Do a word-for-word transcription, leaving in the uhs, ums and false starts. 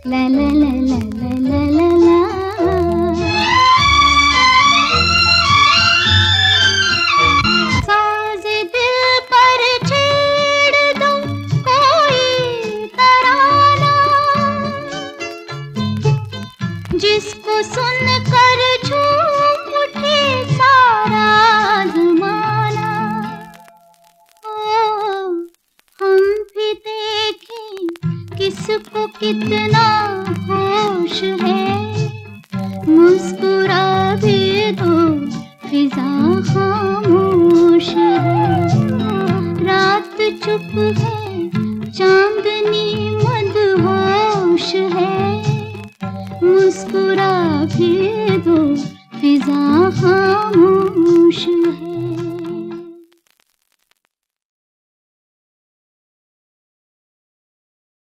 ला ला ला ला ला ला ला। साज़ दिल पर छेड़ दो कोई तराना, जिसको सुनकर झूम उठे सारा ज़माना। ओ हम भी देखें किसको कितना होश है, मुस्कुरा भी दो फिजा खामोश है। रात चुप है चांदनी